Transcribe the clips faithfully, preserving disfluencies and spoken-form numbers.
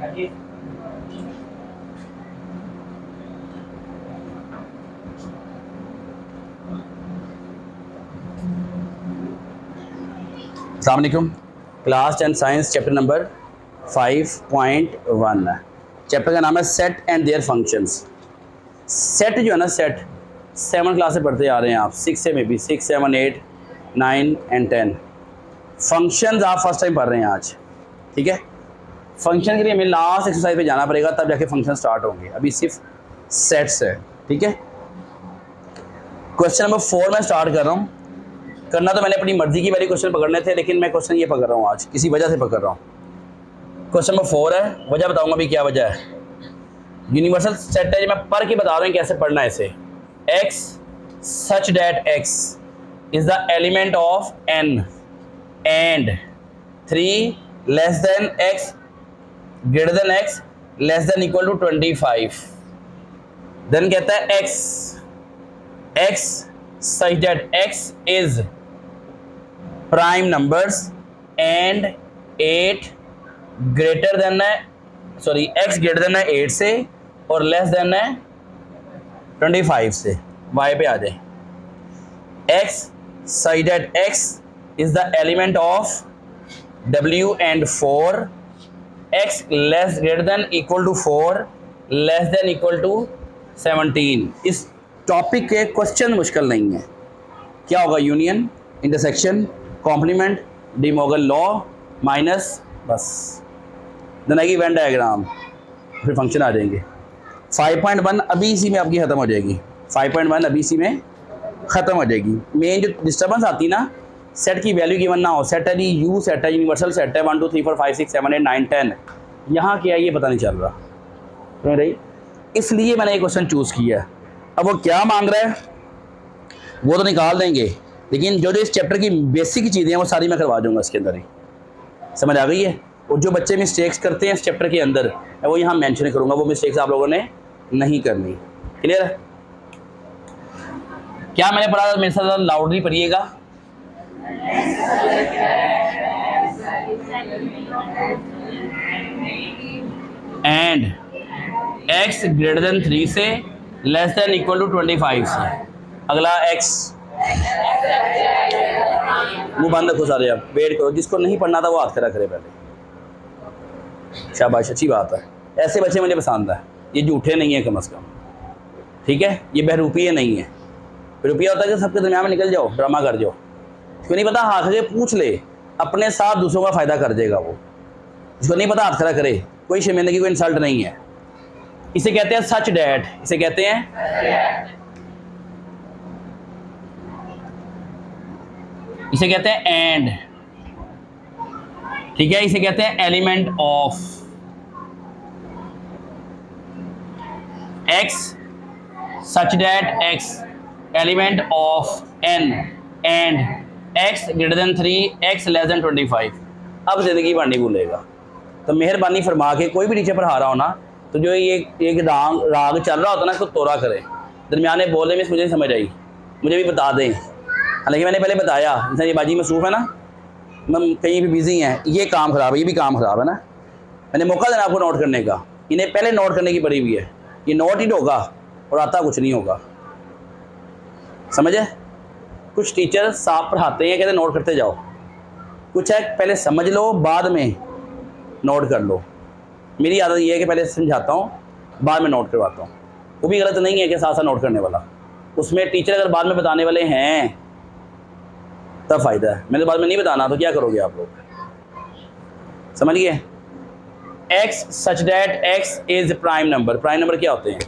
अस्सलाम वालेकुम। Class ten science chapter number five point one है। चैप्टर का नाम है set and their functions. Set जो है ना, सेट सेवन क्लास से पढ़ते आ रहे हैं आप, सिक्स से maybe six seven eight nine and ten. Functions आप फर्स्ट टाइम पढ़ रहे हैं आज, ठीक है। फंक्शन के लिए हमें लास्ट एक्सरसाइज पे जाना पड़ेगा, तब जाके फंक्शन स्टार्ट होंगे। अभी सिर्फ सेट्स है, ठीक है। क्वेश्चन नंबर फोर में स्टार्ट कर रहा हूँ। करना तो मैंने अपनी मर्जी की, मेरे क्वेश्चन पकड़ने थे, लेकिन मैं क्वेश्चन ये पकड़ रहा हूँ आज, किसी वजह से पकड़ रहा हूँ। क्वेश्चन नंबर फोर है, वजह बताऊंगा भी क्या वजह है। यूनिवर्सल सेट है, मैं पढ़ के बता रहा हूँ कैसे पढ़ना है इसे। X such that X is the element of N and three less than X greater than X less than equal to twenty five. Then कहता है X X such that X is prime numbers and eight greater than है sorry X greater than है eight से और less than है twenty five से। Y पे आ जाए। X such that X is the element of W and four, X less greater than equal to four less than equal to seventeen. इस topic के क्वेश्चन मुश्किल नहीं है। क्या होगा? Union, intersection, complement, De Morgan law, minus, बस then आएगी Venn diagram, फिर फंक्शन आ जाएंगे। फाइव पॉइंट वन अभी इसी में आपकी ख़त्म हो जाएगी। फाइव पॉइंट वन अभी इसी में ख़त्म हो जाएगी। मेन जो डिस्टर्बेंस आती है ना, सेट की वैल्यू गिवन ना हो, सेट है जी यू सेट है, यूनिवर्सल सेट है, one two three four five six seven eight nine ten, यहाँ क्या है ये पता नहीं चल रहा, तो रही इसलिए मैंने ये क्वेश्चन चूज़ किया है। अब वो क्या मांग रहा है वो तो निकाल देंगे, लेकिन जो जो इस चैप्टर की बेसिक चीज़ें हैं वो सारी मैं करवा दूंगा इसके अंदर ही। समझ आ गई है? और जो बच्चे मिस्टेक्स करते हैं इस चैप्टर के अंदर, मैं वो यहाँ मेंशन करूँगा, वो मिस्टेक्स आप लोगों ने नहीं करनी। क्लियर है? क्या मैंने पढ़ा? मेरे साथ लाउडली पढ़िएगा। And X greater than three से less than equal to twenty five से। अगला एक्स, मुंह बंद रखो सारे, आप वेट करो। जिसको नहीं पढ़ना था वो हाथ खड़ा करे पहले। शाबाश, अच्छी बात है। ऐसे बच्चे मुझे पसंद है, ये झूठे नहीं है कम अज़ कम, ठीक है। ये बहरूपिये नहीं है। बहरूपिया होता है कि सबके दरमियान में निकल जाओ, ड्रामा कर जाओ। जिसको नहीं पता हाथ खड़े पूछ ले, अपने साथ दूसरों का फ़ायदा कर देगा वो। जिसको नहीं पता हाथ खड़ा करे, कोई शर्मिंदगी, कोई इंसल्ट नहीं है। इसे कहते हैं सच डैट, इसे कहते हैं इसे कहते हैं एंड, ठीक है। इसे कहते हैं element of. X such that X element of N and X greater than three X less than twenty five. अब जिंदगी बढ़नी भूलेगा। तो मेहरबानी फरमा के कोई भी टीचर पढ़ा रहा हो ना, तो जो ये एक राग राग चल रहा होता है ना, इसको तोड़ा करे। दरमियाने बोलने में मुझे नहीं समझ आई, मुझे भी बता दें। हालांकि मैंने पहले बताया, जैसे ये बाजी मसरूफ़ है ना, मैं कहीं भी बिजी हैं, ये काम ख़राब है, ये भी काम ख़राब है ना। मैंने मौका देना आपको नोट करने का, इन्हें पहले नोट करने की पड़ी हुई है। ये नोट ही होगा और आता कुछ नहीं होगा, समझे? कुछ टीचर साफ पढ़ाते हैं, कहते नोट करते जाओ। कुछ है पहले समझ लो, बाद में नोट कर लो। मेरी आदत ये है कि पहले समझाता हूँ, बाद में नोट करवाता हूँ। वो भी गलत नहीं है कि साथ साथ नोट करने वाला। उसमें टीचर अगर बाद में बताने वाले हैं तब फ़ायदा है। मैंने बाद में नहीं बताना तो क्या करोगे आप लोग? समझ गए? X such that X is prime number. Prime number क्या होते हैं?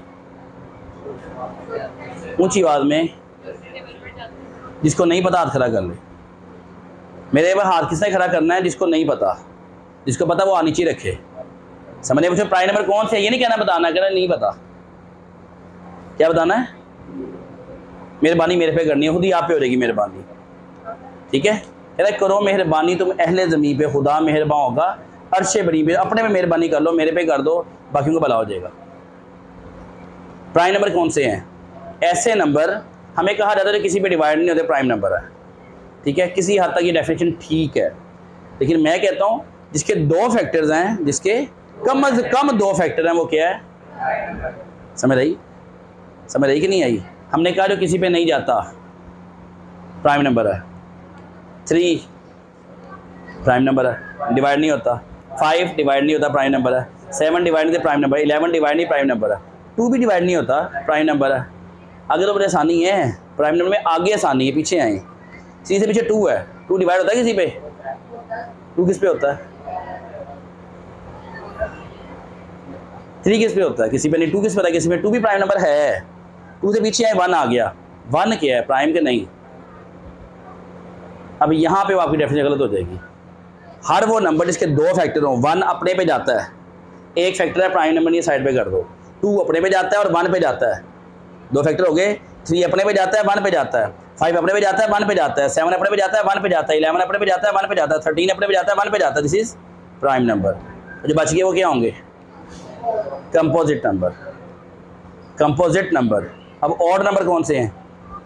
ऊंची आवाज़ में, जिसको नहीं पता हाथ खड़ा कर ले। मेरे पास हाथ किसने खड़ा करना है? जिसको नहीं पता, जिसको पता वो नीचे रखे। समझे? मुझे प्राइम नंबर कौन से है ये नहीं कहना, बताना, कहना नहीं पता। क्या बताना है? मेहरबानी मेरे पे करनी है, खुद ही आप पे हो जाएगी मेहरबानी, ठीक है। कहते करो मेहरबानी तुम अहले ज़मीन पे, खुदा मेहरबान होगा अर्शे बड़ी पे। अपने में मेहरबानी कर लो, मेरे पे कर दो, बाकियों को भला हो जाएगा। प्राइम नंबर कौन से हैं? ऐसे नंबर हमें कहा जाता है किसी पे डिवाइड नहीं होते, प्राइम नंबर है, ठीक है। किसी हद तक ये डेफिनेशन ठीक है, लेकिन मैं कहता हूँ जिसके दो फैक्टर्स हैं, जिसके कम अज कम दो फैक्टर हैं, वो क्या है? समझ रही समझ रही कि नहीं आई? हमने कहा जो किसी पे नहीं जाता प्राइम नंबर है। थ्री प्राइम नंबर है, डिवाइड नहीं होता। फाइव डिवाइड नहीं होता, प्राइम नंबर है। सेवन डिवाइड नहीं होता, प्राइम नंबर है। इलेवन डिवाइड नहीं, प्राइम नंबर है। टू भी डिवाइड नहीं होता, प्राइम नंबर है। आगे तो बड़ी आसानी है, प्राइम नंबर में आगे आसानी है, पीछे आए। थ्री से पीछे टू है, टू डिवाइड होता है किसी पे? टू किस पे होता है? थ्री किस पे होता है? किसी पे नहीं। टू किस पे होता है? किसी पे। टू भी प्राइम नंबर है। टू से पीछे आए, वन आ गया। वन क्या है? प्राइम के नहीं। अब यहाँ पे आपकी डेफिनेशन गलत हो जाएगी। हर वो नंबर जिसके दो फैक्टर हों, वन अपने पे जाता है, एक फैक्टर है प्राइम नंबर, नहीं साइड पे कर दो। टू अपने पे जाता है और वन पे जाता है, दो फैक्टर हो गए। थ्री अपने पे जाता है, वन पे जाता है। फाइव अपने पे जाता है, वन पे जाता है। सेवन अपने पे जाता है, वन पे जाता है। इलेवन अपने पे जाता है, वन पे जाता है। थर्टीन अपने पे जाता है, वन पे जाता है। This is prime number. जो बच गए वो क्या होंगे? Composite number. Composite number. अब ऑड नंबर कौन से हैं?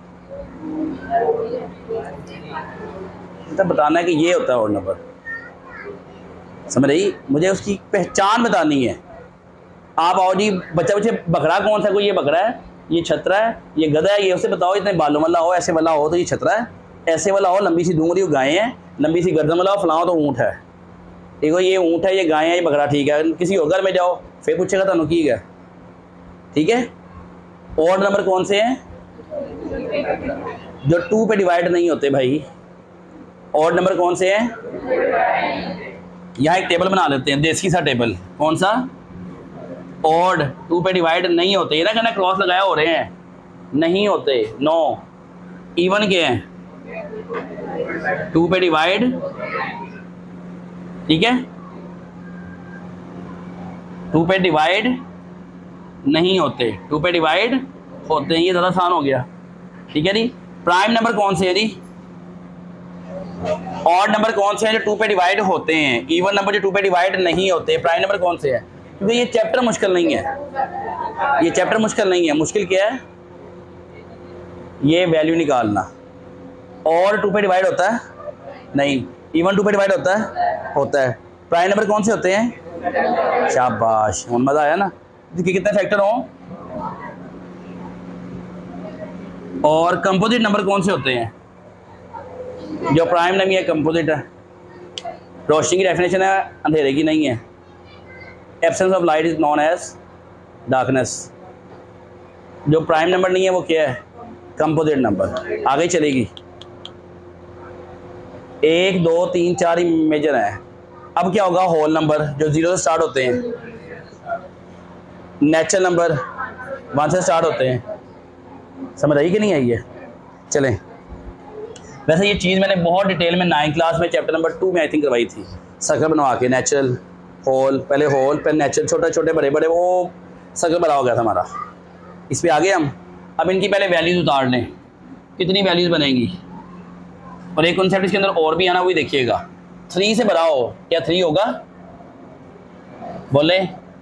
तब बताना है कि ये होता है ऑड नंबर। समझ रही? मुझे उसकी पहचान बतानी है। आप आओ जी, बच्चा पूछे बकरा कौन सा? कोई ये बकरा है, ये छतरा है, ये गधा है, ये उसे बताओ। इतने बालों वाला हो, ऐसे वाला हो तो ये छतरा है, ऐसे वाला हो लंबी सी दूंगरी वो गाय है, लंबी सी गर्दन वाला हो फलाओ तो ऊँट है। देखो ये ऊँट है, ये गाय है, ये बकरा। ठीक है, किसी और घर में जाओ फिर पूछेगा तो ठीक है। ठीक है। ऑड नंबर कौन से हैं? जो टू पे डिवाइड नहीं होते भाई। ऑड नंबर कौन से हैं? यहाँ एक टेबल बना लेते हैं, देसी सा टेबल। कौन सा? ऑड। टू पे डिवाइड नहीं होते। ये ना कहना क्रॉस लगाया हो रहे हैं, नहीं होते। नो। इवन के हैं, टू पे डिवाइड। ठीक है, टू पे डिवाइड नहीं होते, टू पे डिवाइड होते हैं। ये ज़्यादा आसान हो गया। ठीक है जी। प्राइम नंबर कौन से है जी? ऑड नंबर कौन से हैं जो टू पे डिवाइड होते हैं? इवन नंबर जो टू पे डिवाइड नहीं होते। प्राइम नंबर कौन से हैं? क्योंकि ये चैप्टर मुश्किल नहीं है, ये चैप्टर मुश्किल नहीं है। मुश्किल क्या है? ये वैल्यू निकालना। और टू पे डिवाइड होता है? नहीं। इवन टू पे डिवाइड होता है? होता है। प्राइम नंबर कौन से होते हैं? शाबाश, मज़ा आया ना? देखिए कितने फैक्टर हों। और कंपोजिट नंबर कौन से होते हैं? जो प्राइम नंबर है कंपोजिट है। रोशनी की डेफिनेशन है, अंधेरे की नहीं है। Absence of light is known as darkness. जो प्राइम नंबर नहीं है वो क्या है? Composite number. आगे चलेगी। एक दो तीन चार ही मेजर है। अब क्या होगा? होल नंबर जो जीरो से स्टार्ट होते हैं। नेचुरल नंबर वन से स्टार्ट होते हैं। समझ आई कि नहीं आई है? चलें। वैसे ये चीज़ मैंने बहुत डिटेल में नाइन क्लास में चैप्टर नंबर टू में आई थिंक करवाई थी। सर्कल बनवा के नेचुरल, होल, पहले होल फिर नेचुरल, छोटे छोटे बड़े बड़े, वो सर्कल बना हो गया था हमारा। इस पे आगे हम अब इनकी पहले वैल्यूज़ उतार लें। कितनी वैल्यूज़ बनेंगी? और एक कॉन्सेप्ट इसके अंदर और भी आना, वही देखिएगा। थ्री से बड़ा हो, क्या थ्री होगा? बोले।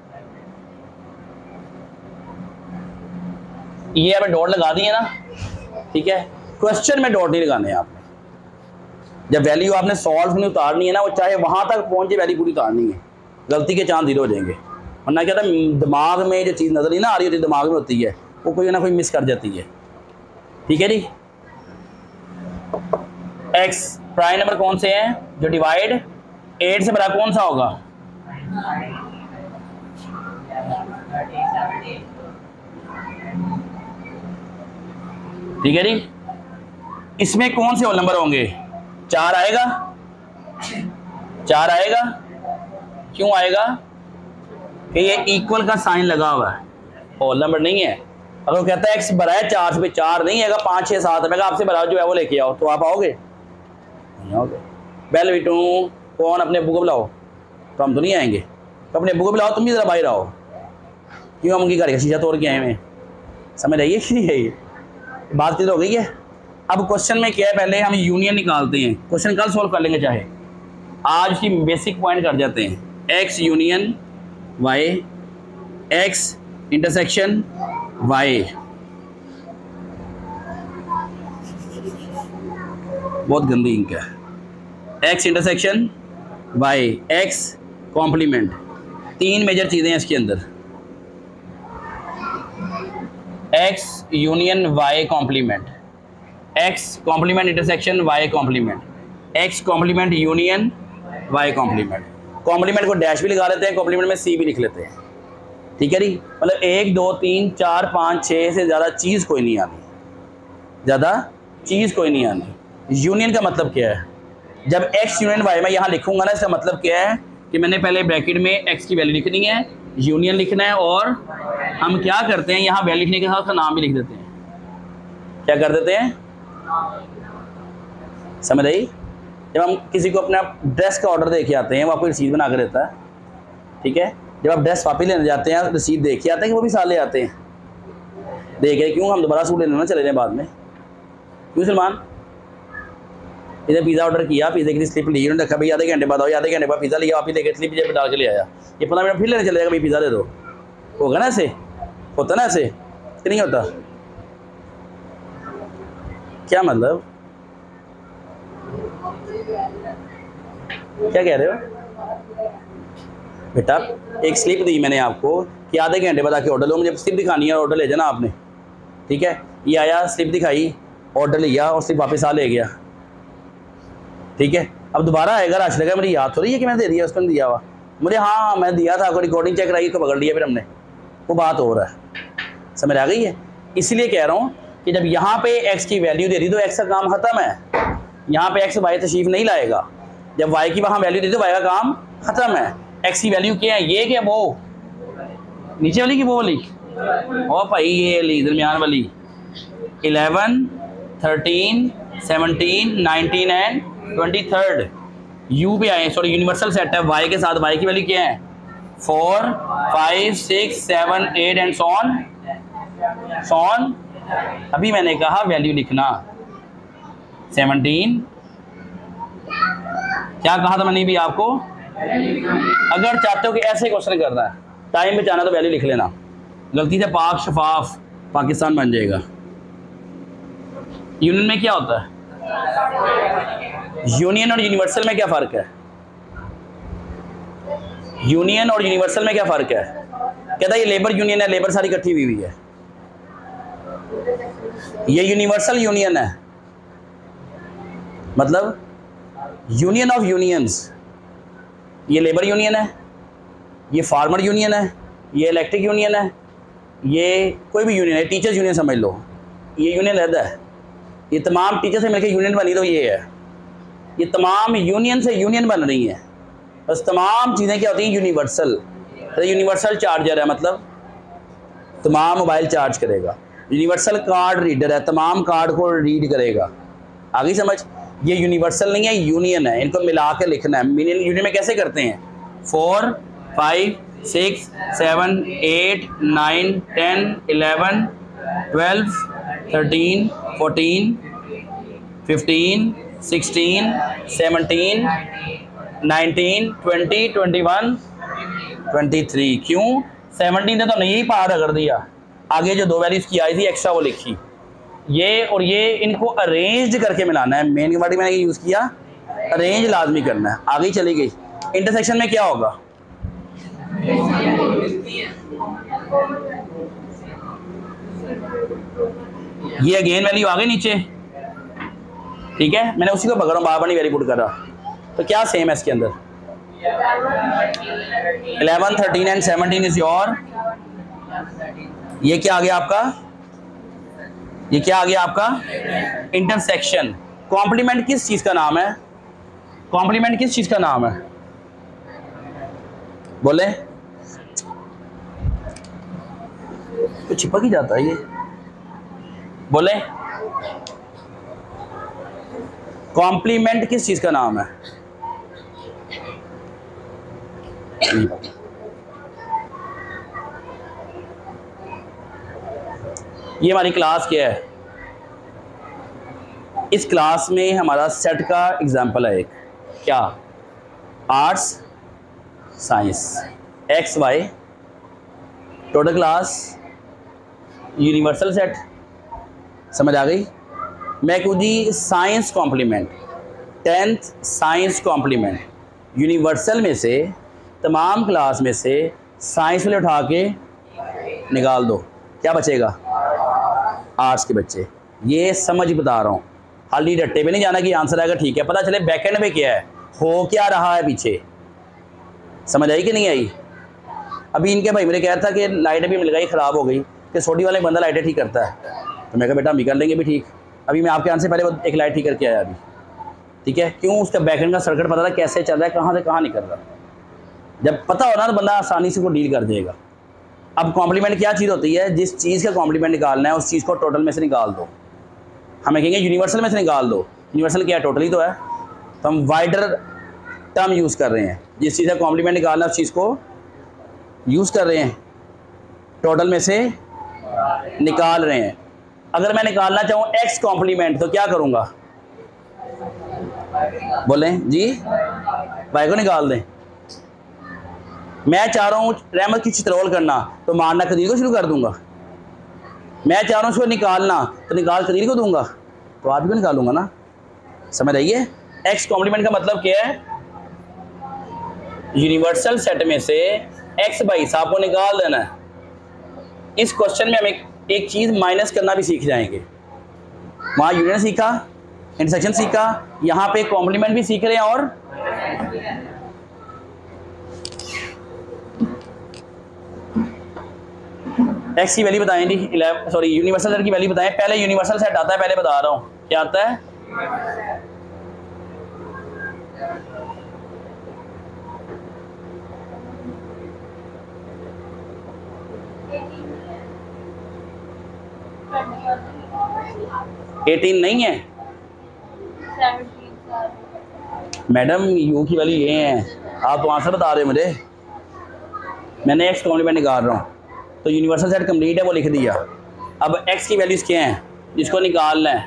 ये आपने डॉट लगा दिए ना, ठीक है। क्वेश्चन में डॉट नहीं लगाने हैं आपने। जब वैल्यू आपने सॉल्व में उतारनी है ना, वो चाहे वहां तक पहुंचे, वैल्यू पूरी उतारनी है। गलती के चांद जीरो हो जाएंगे। वरना क्या था, दिमाग में जो चीज़ नजर नहीं ना आ रही होती, दिमाग में होती है, वो कोई ना कोई मिस कर जाती है। ठीक है जी। एक्स प्राइम नंबर कौन से हैं जो डिवाइड एट से बड़ा कौन सा होगा? ठीक है जी। इसमें कौन से होल नंबर होंगे? चार आएगा, चार आएगा। क्यों आएगा? कि ये इक्वल का साइन लगा हुआ है, होल नंबर नहीं है। अगर वो कहता है एक्स बड़ा है चार से, चार नहीं है, पाँच छः सात है, आपसे बड़ा जो है वो लेके आओ, तो आप आओगे? नहीं आओगे। बेल बिटू कौन अपने अब्बू को बुलाओ, तो हम तो नहीं आएंगे। तो अपने अब्बू को बुलाओ, तुम भी ज़रा बाहर आओ। क्यों? हम उनकी घर का शीशा तोड़ के आए हुए। समझ आइए कि नहीं है? ये बात क्लियर हो गई है। अब क्वेश्चन में क्या है, पहले हम यूनियन निकालते हैं। क्वेश्चन कल सॉल्व कर लेंगे, चाहे आज उसकी बेसिक पॉइंट कर जाते हैं। X union Y, X intersection Y. बहुत गंदी इंक है। X intersection Y, X complement. तीन मेजर चीज़ें हैं इसके अंदर, X union Y complement, X complement intersection Y complement, X complement union Y complement. Complement को डैश भी लगा लेते हैं, कॉम्प्लीमेंट में सी भी लिख लेते हैं, ठीक है जी। मतलब एक दो तीन चार पाँच छः से ज़्यादा चीज़ कोई नहीं आनी, ज़्यादा चीज़ कोई नहीं आनी। यूनियन का मतलब क्या है, जब एक्स यूनियन वाई मैं यहाँ लिखूंगा ना, इसका मतलब क्या है कि मैंने पहले ब्रैकेट में एक्स की वैल्यू लिखनी है, यूनियन लिखना है, और हम क्या करते हैं यहाँ वैल्यू लिखने के साथ उसका नाम भी लिख देते हैं। क्या कर देते हैं, समझ आई? जब हम किसी को अपना ड्रेस का ऑर्डर दे के आते हैं, वो आपको रसीद बना कर देता है, ठीक है। जब आप ड्रेस वापस लेने जाते हैं, रसीद दे के आते हैं कि वो भी साथ ले आते हैं, दे के, क्यों? हम दोबारा सूट लेने ना चले जाएं बाद में, क्यों सलमान? इधर पिज़्ज़ा ऑर्डर किया, पिज़्ज़े की स्लिप ली, उन्होंने रखा भाई आधे घंटे बाद आओ, आधे घंटे बाद पिज़्ज़ा लिया, वापस लेके स्लिप जेब डाल के ले आया, ये पंद्रह मिनट फिर लेने चले जाएगा, भाई पिज़्ज़ा दे दो, होगा ना ऐसे? होता ना ऐसे कि नहीं होता? क्या मतलब, क्या कह रहे हो बेटा? एक स्लिप दी मैंने आपको कि आधे घंटे बाद आके ऑर्डर लो, मुझे स्लिप दिखानी है, ऑर्डर ले जाना आपने, ठीक है। ये आया, स्लिप दिखाई, ऑर्डर लिया और स्लिप वापस आ ले गया, ठीक है। अब दोबारा आएगा, राशन लगा, मुझे याद थोड़ी है कि मैंने दे दिया, उसको नहीं दिया हुआ मुझे, हाँ मैं दिया था, आपको रिकॉर्डिंग चेक कराई तो पकड़ लिया फिर हमने, वो बात हो रहा है, समझ आ गई है? इसलिए कह रहा हूँ कि जब यहाँ पे एक्स की वैल्यू दे दी तो एक्स का काम खत्म है, यहाँ पे एक्स वाई तशरीफ नहीं लाएगा। जब वाई की वहाँ वैल्यू दे दी तो वाई का काम खत्म है। एक्स की वैल्यू क्या है, ये क्या, वो नीचे वाली की वो वाली, ओ भाई ये वाली दरमियान वाली, eleven thirteen seventeen nineteen and twenty third U पे आए, सॉरी यूनिवर्सल सेट है, वाई के साथ वाई की वैल्यू क्या है, four five six seven eight and so on so on. अभी मैंने कहा वैल्यू लिखना, सेवनटीन, क्या कहा था मैंने भी आपको? अगर चाहते हो कि ऐसे क्वेश्चन करना है, टाइम बचाना, तो वैल्यू लिख लेना, गलती से पाक शफाफ पाकिस्तान बन जाएगा। यूनियन में क्या होता है, यूनियन और यूनिवर्सल में क्या फ़र्क है? यूनियन और यूनिवर्सल में क्या फ़र्क है? कहता है ये लेबर यूनियन है, लेबर सारी इकट्ठी हुई हुई है, ये यूनिवर्सल यूनियन है, मतलब यूनियन ऑफ यूनियंस। ये लेबर यूनियन है, ये फार्मर यूनियन है, ये इलेक्ट्रिक यूनियन है, ये कोई भी यूनियन है, टीचर्स यूनियन समझ लो, ये यूनियन रहता है, ये तमाम टीचर से मिलकर यूनियन बनी, तो ये है, ये तमाम यूनियन से यूनियन बन रही हैं, बस तमाम चीज़ें क्या होती हैं, यूनिवर्सल। तो यूनिवर्सल चार्जर है, मतलब तमाम मोबाइल चार्ज करेगा, यूनिवर्सल कार्ड रीडर है, तमाम कार्ड को रीड करेगा, आगे समझ? ये यूनिवर्सल नहीं है, यूनियन है, इनको मिला के लिखना है। यूनियन में कैसे करते हैं, four five six seven eight nine ten eleven twelve thirteen fourteen fifteen sixteen seventeen nineteen twenty twenty one twenty three. क्यों? सेवनटीन ने तो नहीं पार कर दिया, आगे जो दो वैल्यूज की आई थी एक्स्ट्रा वो लिखी, ये और ये इनको अरेंज करके मिलाना है। मेन वर्ड मैंने यूज़ किया, अरेंज लाजमी करना है। आगे चली गई, इंटरसेक्शन में क्या होगा, ये अगेन वैल्यू आ गई नीचे, ठीक है, मैंने उसी को पकड़ रहा हूँ, बार बार नहीं वैल्यू पुट कर रहा, तो क्या सेम है इसके अंदर, eleven thirteen and seventeen is your, ये क्या आ गया आपका, ये क्या आ गया आपका, इंटरसेक्शन। कॉम्प्लीमेंट किस चीज का नाम है, कॉम्प्लीमेंट किस चीज का नाम है, बोले? तो चिपक ही जाता है ये, बोले? कॉम्प्लीमेंट किस चीज का नाम है? ये हमारी क्लास क्या है, इस क्लास में हमारा सेट का एग्जाम्पल है एक, क्या, arts science X Y, total class universal set, समझ आ गई? मैं कहूँ जी science complement, tenth science complement, universal में से तमाम क्लास में से साइंस वाले उठा के निकाल दो, क्या बचेगा? आर्ट्स के बच्चे। ये समझ बता रहा हूँ, खाली रट्टे पे नहीं जाना कि आंसर आएगा ठीक है, पता चले बैकएंड में क्या है, हो क्या रहा है पीछे। समझ आई कि नहीं आई? अभी इनके भाई मेरे कह रहा था कि लाइट भी मिल गई, ख़राब हो गई, कि सोडी वाला बंदा लाइटें ठीक करता है, तो मैं कहा बेटा हम भी कर लेंगे भी ठीक। अभी मैं आपके आने से पहले एक लाइट ठीक करके आया अभी, ठीक है। क्यों? उसका बैकएंड का सर्किट पता था कैसे चल रहा है, कहाँ से कहाँ निकल रहा है। जब पता हो ना तो बंदा आसानी से को डील कर देगा। अब कॉम्प्लीमेंट क्या चीज़ होती है? जिस चीज़ का कॉम्प्लीमेंट निकालना है उस चीज़ को टोटल में से निकाल दो। हमें कहेंगे यूनिवर्सल में से निकाल दो, यूनिवर्सल क्या है? टोटल ही तो है। तो हम वाइडर टर्म यूज़ कर रहे हैं, जिस चीज़ का कॉम्प्लीमेंट निकालना है उस चीज़ को यूज़ कर रहे हैं, टोटल में से निकाल रहे हैं। अगर मैं निकालना चाहूँ एक्स कॉम्प्लीमेंट तो क्या करूँगा? बोलें जी, वाई को निकाल दें। मैं चाह रहा हूँ रहमत की चित्रौल करना तो मारना कदीर को शुरू कर दूंगा। मैं चाह रहा हूँ उसको निकालना तो निकाल कदीर को दूंगा, तो आप भी निकालूंगा ना। समझ आइए? एक्स कॉम्प्लीमेंट का मतलब क्या है? यूनिवर्सल सेट में से एक्स बाई साहब को निकाल देना है। इस क्वेश्चन में हम एक, एक चीज़ माइनस करना भी सीख जाएंगे। वहाँ यूनियन सीखा, इंटरसेक्शन सीखा, यहाँ पे कॉम्प्लीमेंट भी सीख रहे हैं। और एक्स की वैल्यू बताएं जी, सॉरी यूनिवर्सल सेट की वैल्यू बताएं। पहले यूनिवर्सल सेट आता है, पहले बता रहा हूँ क्या आता है। एटीन नहीं है मैडम, यू की वैल्यू ये है, आप तो आंसर बता रहे हो मुझे। मैंने एक्स कॉम्प्लीमेंट निकाल रहा हूँ तो यूनिवर्सल सेट कंप्लीट है वो लिख दिया। अब एक्स की वैल्यूज क्या हैं जिसको निकालना है?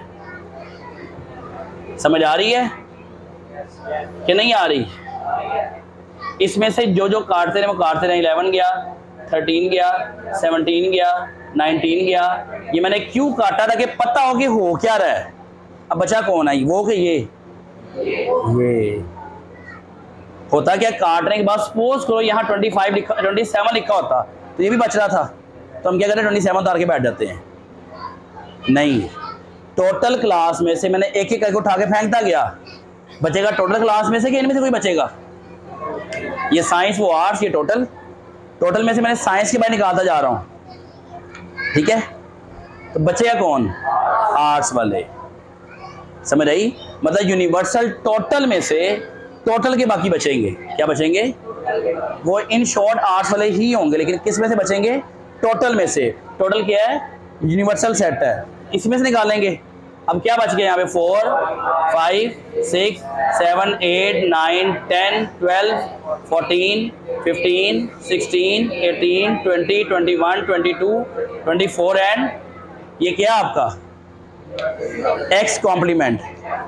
समझ आ रही है कि नहीं आ रही? इसमें से जो जो काटते रहे वो काटते रहे। इलेवन गया, थर्टीन गया, सेवनटीन गया, नाइनटीन गया। ये मैंने क्यों काटा था कि पता हो कि हो क्या रहा है। अब बचा कौन आई? वो कि ये ये होता क्या, काटने के बाद सपोज करो यहाँ ट्वेंटी फाइव लिखा, ट्वेंटी सेवन लिखा होता तो ये भी बच रहा था, तो हम क्या करें? ट्वेंटी सेवन उतार के बैठ जाते हैं। नहीं, टोटल क्लास में से मैंने एक एक करके उठा के फेंकता गया, बचेगा टोटल क्लास में से कि इनमें से कोई बचेगा? ये साइंस वो आर्ट्स, ये टोटल। टोटल में से मैंने साइंस के बारे निकालता जा रहा हूँ, ठीक है। तो बचेगा कौन? आर्ट्स वाले। समझ आई? मतलब यूनिवर्सल टोटल में से टोटल के बाकी बचेंगे। क्या बचेंगे? वो इन शॉर्ट आर्ट्स वाले ही होंगे, लेकिन किस में से बचेंगे? टोटल में से। टोटल क्या है? यूनिवर्सल सेट है, इसमें से निकालेंगे। अब क्या बच गया यहाँ पे? Four, five, six, seven, eight, nine, ten, twelve, fourteen, fifteen, sixteen, eighteen, twenty, twenty one, twenty two, twenty four and ये क्या आपका? X complement.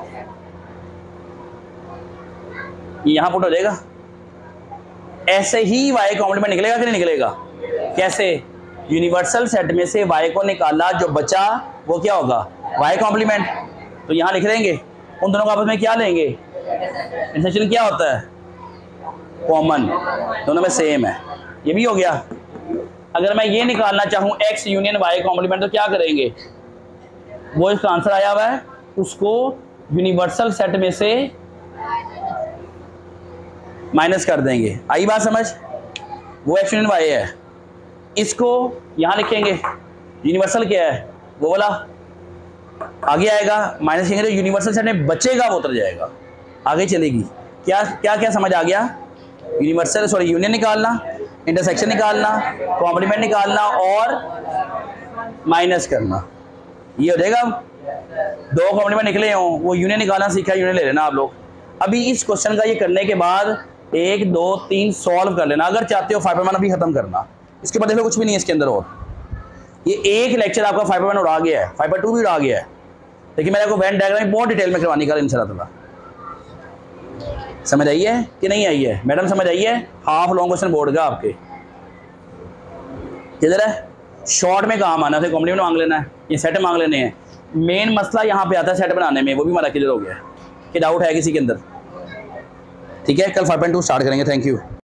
यहाँ पुट हो जाएगा। ऐसे ही वाई कॉम्प्लीमेंट निकलेगा कि नहीं निकलेगा? कैसे? यूनिवर्सल सेट में से वाई को निकाला, जो बचा वो क्या होगा? Y complement. तो यहाँ लिख देंगे। उन दोनों को आपस में क्या लेंगे? इंटरसेक्शन क्या होता है? कॉमन, दोनों में सेम है। ये भी हो गया। अगर मैं ये निकालना चाहूँ एक्स यूनियन वाई कॉम्प्लीमेंट तो क्या करेंगे? वो इसका आंसर आया हुआ है, उसको यूनिवर्सल सेट में से माइनस कर देंगे। आई बात समझ? वो एक्स यूनियन वाई है, इसको यहाँ लिखेंगे। यूनिवर्सल क्या है? वो वाला आगे आएगा, माइनस करेंगे तो यूनिवर्सल सेट में बचेगा वो उतर जाएगा, आगे चलेगी। क्या क्या क्या समझ आ गया? यूनिवर्सल सॉरी यूनियन निकालना, इंटरसेक्शन निकालना, कॉम्प्लीमेंट निकालना और माइनस करना, ये हो जाएगा। दो कॉम्प्लीमेंट निकले हों, वो यूनियन निकालना सीखा, यूनियन ले लेना आप लोग। अभी इस क्वेश्चन का ये करने के बाद एक दो तीन सॉल्व कर लेना अगर चाहते हो। फाइव वन अभी खत्म करना, इसके बाद देखो कुछ भी नहीं है इसके अंदर। और ये एक लेक्चर आपका फाइव वन उड़ा गया है, फाइव टू भी उड़ा गया है, लेकिन मैंने आपको वेन डायग्राम बहुत डिटेल में करवाने का इंशाल्लाह। समझ आई है कि नहीं आई है? मैडम समझ आई है? हाफ लॉन्ग क्वेश्चन बोर्ड का आपके किधर है? शॉर्ट में काम आना है, कॉम्प्लीमेंट मांग लेना है, ये सेट मांग लेने हैं। मेन मसला यहाँ पे आता है सेट बनाने में, वो भी हमारा क्लियर हो गया है। कि डाउट है किसी के अंदर? ठीक है, कल फाइव पॉइंट टू स्टार्ट करेंगे। Thank you.